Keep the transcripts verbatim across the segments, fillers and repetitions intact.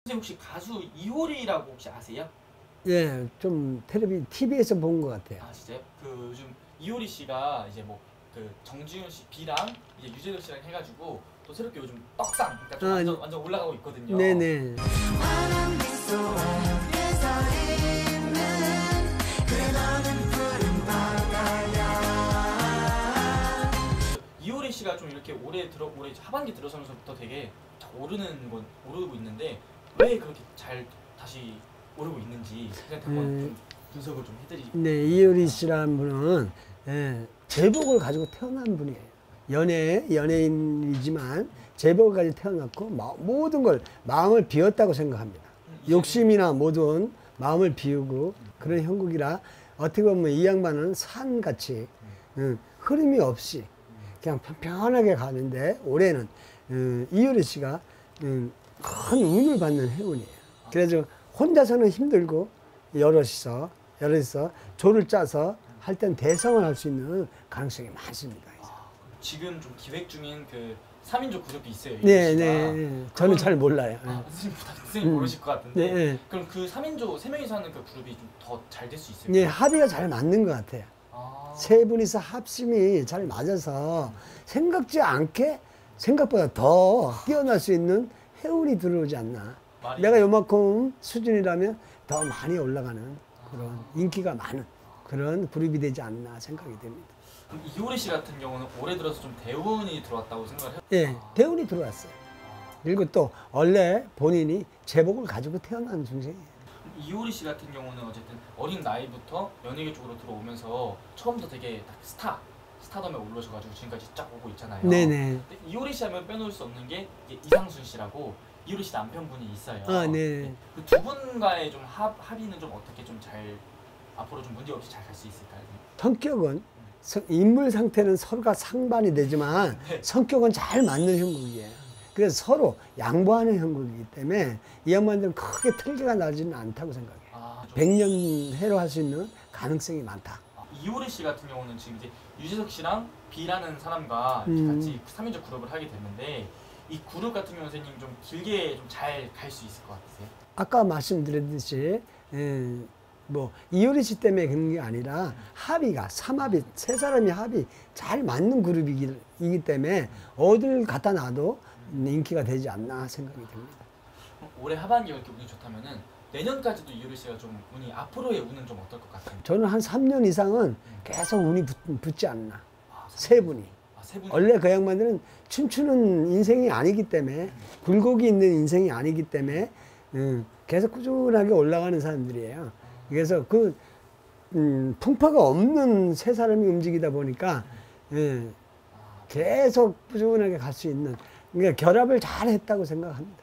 혹시 가수 이효리라고 혹시 아세요? 예, 좀 텔레비 티비에서 본 것 같아요. 아 진짜요? 그 요즘 이효리 씨가 이제 뭐 그 정지훈 씨 B랑 이제 유재석 씨랑 해가지고 또 새롭게 요즘 떡상 그러니까 좀 아, 완전 완전 올라가고 있거든요. 네네. 이효리 씨가 좀 이렇게 올해 들어 올해 하반기 들어서면서부터 되게 오르는 건 오르고 있는데 왜 그렇게 잘 다시 오르고 있는지 그냥 한번 음. 좀 분석을 좀 해드리죠. 네, 이효리 씨라는 분은 예, 제복을 가지고 태어난 분이에요. 연예, 연예인이지만 제복을 가지고 태어났고 마, 모든 걸 마음을 비웠다고 생각합니다. 욕심이나 모든 마음을 비우고 그런 형국이라 어떻게 보면 이 양반은 산같이 음, 흐름이 없이 그냥 편편하게 가는데 올해는 음, 이효리 씨가 음, 큰 운을 받는 해운이에요. 그래서 혼자서는 힘들고 여럿이서 여럿이서 조를 짜서 할 땐 대성을 할 수 있는 가능성이 많습니다. 아, 지금 좀 기획 중인 그 삼 인조 그룹이 있어요. 네, 네, 네. 저는 잘 몰라요. 아, 선생님, 선생님 음. 모르실 것 같은데. 네, 네. 그럼 그 삼 인조 세 명이서 하는 그 그룹이 좀 더 잘 될 수 있을까요? 네, 합의가 잘 맞는 것 같아요. 아. 세 분이서 합심이 잘 맞아서 생각지 않게 생각보다 더 뛰어날 수 있는 해운이 들어오지 않나. 말이... 내가 요만큼 수준이라면 더 많이 올라가는 그런 인기가 많은 그런 그룹이 되지 않나 생각이 됩니다. 그럼 이효리 씨 같은 경우는 올해 들어서 좀 대운이 들어왔다고 생각을 해요? 예, 대운이 들어왔어요. 그리고 또 원래 본인이 제복을 가지고 태어난 중생이에요. 이효리 씨 같은 경우는 어쨌든 어린 나이부터 연예계 쪽으로 들어오면서 처음부터 되게 딱 스타, 스타덤에 올라셔가지고 지금까지 쫙 오고 있잖아요. 네네. 근데 이효리 씨 하면 빼놓을 수 없는 게 이상순 씨라고 이효리 씨 남편분이 있어요. 아, 네. 그 두 분과의 좀 합, 합의는 좀 어떻게 좀 잘 앞으로 좀 문제 없이 잘 갈 수 있을까요? 성격은 인물 상태는 서로가 상반이 되지만 네. 성격은 잘 맞는 형국이에요. 그래서 서로 양보하는 형국이기 때문에 이 양반들은 크게 틀개가 나지는 않다고 생각해요. 아, 좀... 백년 해로 할 수 있는 가능성이 많다. 아, 이효리 씨 같은 경우는 지금 이제 유재석 씨랑 B라는 사람과 음. 같이 삼 인조 그룹을 하게 됐는데 이 그룹 같은 경우 선생님 좀 길게 좀 잘 갈 수 있을 것 같으세요? 아까 말씀드렸듯이 에, 뭐 이효리 씨 때문에 그런 게 아니라 합의가 삼합이 세 사람이 합이 잘 맞는 그룹이기 때문에 어딜 갖다 놔도 인기가 되지 않나 생각이 듭니다. 올해 하반기가 이렇게 운이 좋다면은 내년까지도 이효리 씨가 좀 운이 앞으로의 운은 좀 어떨 것 같아요? 저는 한 삼 년 이상은 계속 운이 붙, 붙지 않나. 아, 세 분이. 아, 세 분이. 원래 그 양반들은 춤추는 인생이 아니기 때문에 음. 굴곡이 있는 인생이 아니기 때문에 음, 계속 꾸준하게 올라가는 사람들이에요. 그래서 그 음, 풍파가 없는 세 사람이 움직이다 보니까 예, 계속 꾸준하게 갈 수 있는 그러니까 결합을 잘 했다고 생각합니다.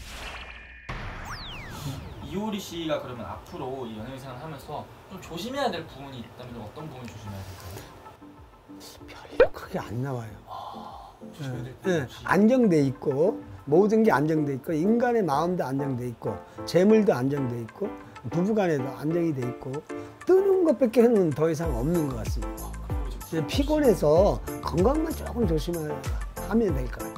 이효리 씨가 그러면 앞으로 이 연예인 생활을 하면서 좀 조심해야 될 부분이 있다면 어떤 부분 조심해야 될까요? 별로 크게 안 나와요. 아, 조심해야 될 예, 예, 안정돼 있고 모든 게 안정돼 있고 인간의 마음도 안정돼 있고 재물도 안정돼 있고 부부간에도 안정이 돼 있고 뜨는 것밖에는 더 이상 없는 것 같습니다. 피곤해서 건강만 조금 조심하면 될 것 같아요.